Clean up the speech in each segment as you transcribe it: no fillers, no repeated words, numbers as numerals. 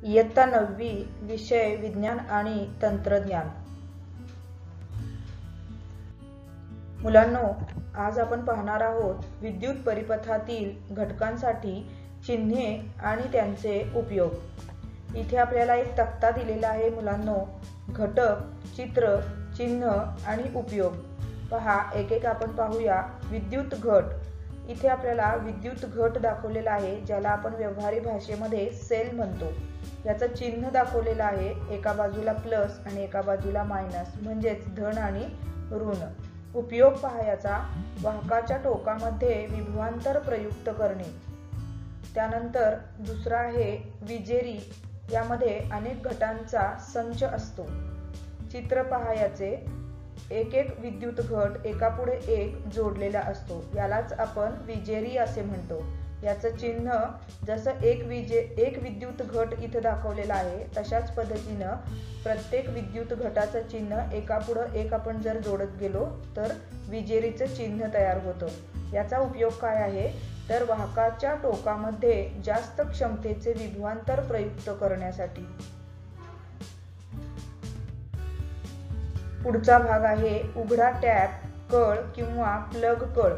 इयत्ता 9वी विषय विज्ञान आणि तंत्रज्ञान। मुलांनो, आज आपण पाहणार आहोत विद्युत परिपथातील घटकांसाठी चिन्हे आणि त्यांचे उपयोग। इथे आपल्याला एक तक्ता दिलेला आहे मुलांनो। घटक, चित्र, चिन्ह आणि उपयोग पहा, एक एक आपण पाहूया। विद्युत घट, इथे आपल्याला विद्युत घट दाखवलेला आहे, ज्याला आपण व्यवहारी भाषेमध्ये सेल म्हणतो। याचं चिन्ह दाखवलेलं आहे, एका बाजूला प्लस आणि एका बाजूला मायनस, म्हणजेच धन आणि ऋण। उपयोग पहा याचा, वाहकाच्या टोकामध्ये विभवांतर प्रयुक्त करणे। त्यानंतर दुसरा आहे विजेरी, यामध्ये अनेक घटांचा संच असतो। चित्र पहा याचे, एक एक विद्युत घट एकापुढे एक जोडलेला असतो, यालाच आपण विजेरी असे म्हणतो। याचं चिन्ह जसं एक विद्युत घट इथे दाखवलेला आहे, तशाच पद्धतीनं प्रत्येक विद्युत घटाचं चिन्ह एकापुढे एक आपण जर जोडत गेलो तर विजेरीचं चिन्ह तयार होतं। याचा उपयोग काय आहे तर वाहकाच्या टोकामध्ये जास्त क्षमतेचे विभवांतर प्रयुक्त करण्यासाठी। पुढचा भाग आहे उघडा टॅप, कळ किंवा प्लग कळ।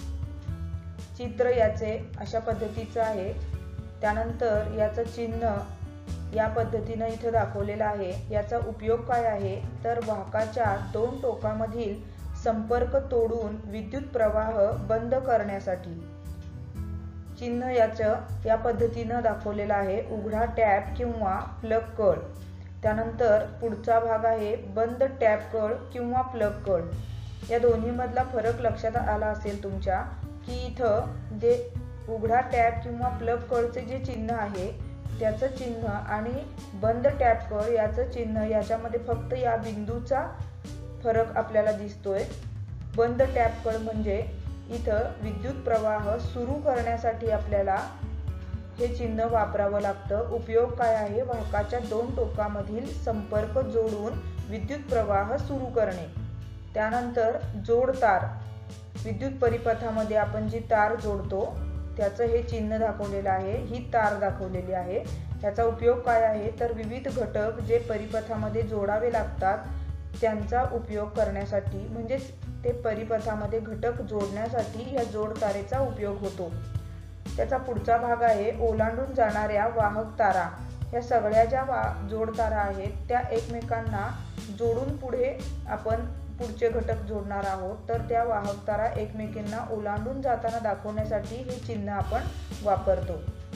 चित्र याचे अशा पद्धतीचं आहे। त्यानंतर याचं चिन्ह या पद्धतीने इथे दाखवलेलं आहे। याचा उपयोग काय आहे तर वाहकाच्या दोन टोकामधील संपर्क तोडून विद्युत प्रवाह बंद करण्यासाठी। चिन्ह याचं या पद्धतीने दाखवलेलं आहे, उघडा टॅप किंवा प्लग कळ। त्यानंतर पुढचा भाग आहे बंद टॅप कळ किंवा प्लग कळ। या दोन्ही मधला फरक लक्षात आला असेल तुमच्या की इथं जे उघडा टॅप किंवा प्लग कळचे जे चिन्ह आहे त्याचं चिन्ह आणि बंद टॅप कळ याचं चिन्ह, याच्यामध्ये फक्त या बिंदूचा फरक आपल्याला दिसतोय। बंद टॅप कळ म्हणजे इथं विद्युत प्रवाह सुरू करण्यासाठी आपल्याला हे चिन्ह वापरावं लागतं। उपयोग काय आहे, वाहकाच्या दोन टोकामधील संपर्क जोडून विद्युत प्रवाह सुरू करणे। त्यानंतर जोड तार, विद्युत परिपथामध्ये आपण जी तार जोडतो त्याचं हे चिन्ह दाखवलेलं आहे, ही तार दाखवलेली आहे। त्याचा उपयोग काय आहे तर विविध घटक जे परिपथामध्ये जोडावे लागतात त्यांचा उपयोग करण्यासाठी, म्हणजेच ते परिपथामध्ये घटक जोडण्यासाठी या जोड तारेचा उपयोग होतो। त्याचा पुढचा भाग आहे ओलांडून जाणाऱ्या वाहक तारा। या सगळ्या ज्या जोड तारा आहेत त्या एकमेकांना जोडून पुढे आपण पुढचे घटक जोडणार आहोत, तर त्या वाहक तारा एकमेकांना ओलांडून जाताना दाखवण्यासाठी हे चिन्ह आपण वापरतो।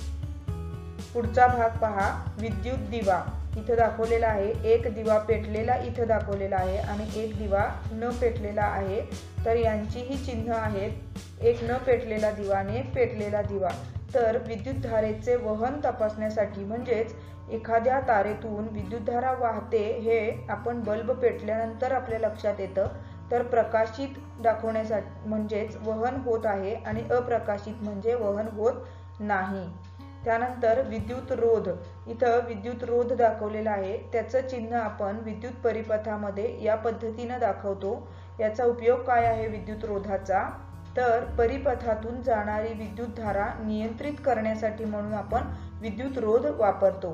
पुढचा भाग पहा, विद्युत दिवा। इथे दाखवलेला आहे, एक दिवा पेटलेला इथे दाखवलेला आहे आणि एक दिवा न पेटलेला आहे, तर यांची ही चिन्ह आहेत, एक न पेटलेला दिवा आणि एक पेटलेला दिवा। तर विद्युत धारेचे वहन तपासण्यासाठी, म्हणजेच एखाद्या तारेतून विद्युतधारा वाहते हे आपण बल्ब पेटल्यानंतर आपल्या लक्षात येतं, तर प्रकाशित दाखवण्यासाठी म्हणजेच वहन होत आहे आणि अप्रकाशित म्हणजे वहन होत नाही। त्यानंतर विद्युत रोध, इथं विद्युत रोध दाखवलेला आहे, त्याचं चिन्ह आपण विद्युत परिपथामध्ये या पद्धतीने दाखवतो। याचा उपयोग काय आहे विद्युत रोधाचा तर परिपथातून जाणारी विद्युत धारा नियंत्रित करण्यासाठी म्हणून आपण विद्युत रोध वापरतो।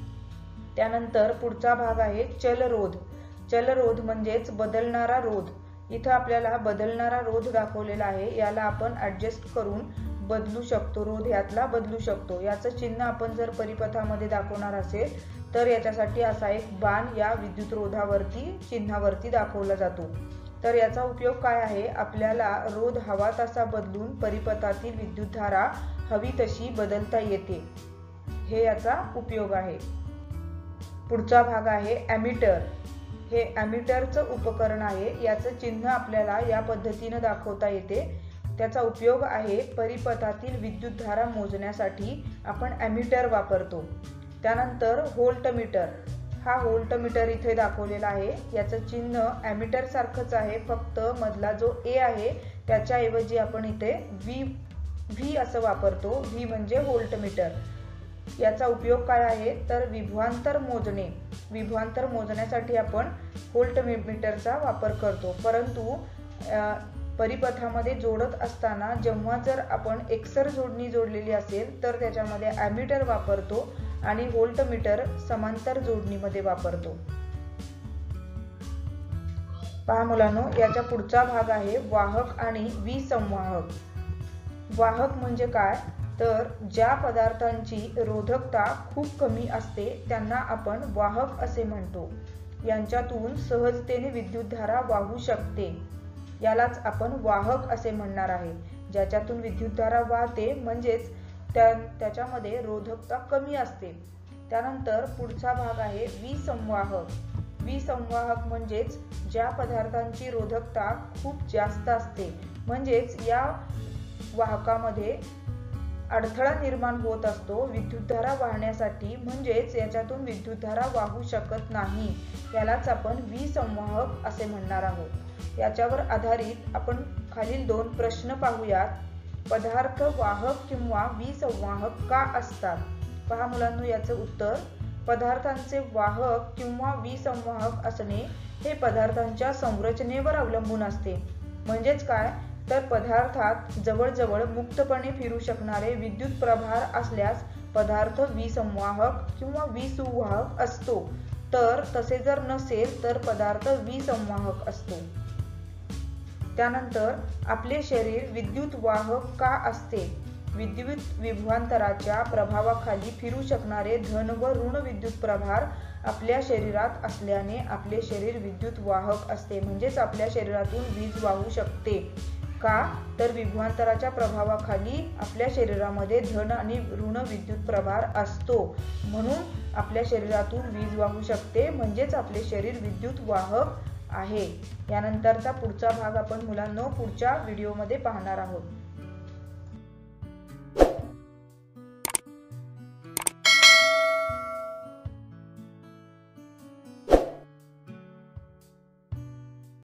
त्यानंतर पुढचा भाग आहे चलरोध। चलरोध म्हणजेच बदलणारा रोध। इथं आपल्याला बदलणारा रोध दाखवलेला आहे, याला आपण ऍडजस्ट करून बदलू शकतो, रोध यातला बदलू शकतो। याचं चिन्ह आपण जर परिपथामध्ये दाखवणार असेल तर याच्यासाठी असा एक बाण या विद्युत रोधावरती चिन्हावरती दाखवला जातो। तर याचा उपयोग काय आहे, आपल्याला रोध हवा तसा बदलून परिपथातील विद्युतधारा हवी तशी बदलता येते, हे याचा उपयोग आहे। पुढचा भाग आहे ॲमीटर। हे ॲमीटरचं उपकरण आहे, याचं चिन्ह आपल्याला या पद्धतीने दाखवता येते। त्याचा उपयोग आहे परिपथातील विद्युतधारा मोजण्यासाठी आपण ॲमीटर वापरतो। त्यानंतर व्होल्टमीटर। हा व्होल्टमीटर इथे दाखवलेला आहे, याचं चिन्ह ॲमीटर सारखंच आहे, फक्त मधला जो ए आहे त्याच्याऐवजी आपण इथे व्ही असं वापरतो। व्ही म्हणजे व्होल्टमीटर। याचा उपयोग काय आहे तर विभवांतर मोजणे। विभवांतर मोजण्यासाठी आपण व्होल्टमीटरचा वापर करतो, परंतु परिपथामध्ये जोडत असताना जेव्हा जर आपण एकसर जोडणी जोडलेली असेल तर त्याच्यामध्ये ॲमीटर वापरतो आणि व्होल्टमीटर समांतर जोडणीमध्ये वापरतो। पहा मुलांनो, याच्या पुढचा भाग आहे वाहक आणि विसंवाहक। वाहक म्हणजे काय, तर ज्या पदार्थांची रोधकता खूप कमी असते त्यांना आपण वाहक असे म्हणतो। यांच्यातून सहजतेने विद्युतधारा वाहू शकते, यालाच आपण वाहक असे म्हणणार आहे। ज्याच्यातून विद्युतधारा वाहते म्हणजेच त्याच्यामध्ये रोधकता कमी असते। त्यानंतर पुढचा भाग आहे विसंवाहक। विसंवाहक म्हणजेच ज्या पदार्थांची रोधकता खूप जास्त असते, म्हणजेच या वाहकामध्ये अडथळा निर्माण होत असतो विद्युतधारा वाहण्यासाठी, म्हणजेच याच्यातून विद्युतधारा वाहू शकत नाही, यालाच आपण विसंवाहक असे म्हणणार आहोत। याच्यावर आधारित आपण खालील 2 प्रश्न पाहूयात। पदार्थ वाहक किंवा विसंवाहक का असतात? पहा मुलांनो, याचं उत्तर, पदार्थांचे वाहक किंवा विसंवाहक असणे हे पदार्थांच्या संरचनेवर अवलंबून असते। म्हणजेच काय, तर पदार्थात जवळजवळ मुक्तपणे फिरू शकणारे विद्युत प्रभार असल्यास पदार्थ विसंवाहक किंवा विसुवाहक असतो, तर तसे जर नसेल तर पदार्थ विसंवाहक असतो। त्यानंतर आपले शरीर विद्युत वाहक का असते? विद्युत विभवांतराच्या प्रभावाखाली फिरू शकणारे धन व ऋण विद्युत प्रभार आपल्या शरीरात असल्याने आपले शरीर विद्युत वाहक असते, म्हणजेच आपल्या शरीरातून वीज वाहू शकते। का, तर विभवांतराच्या प्रभावाखाली आपल्या शरीरामध्ये धन आणि ऋण विद्युत प्रभार असतो, म्हणून आपल्या शरीरातून वीज वाहू शकते, म्हणजेच आपले शरीर विद्युत वाहक आहे। यानंतरचा पुढचा भाग आपण मुलांनो पुढच्या व्हिडिओमध्ये पाहणार आहोत।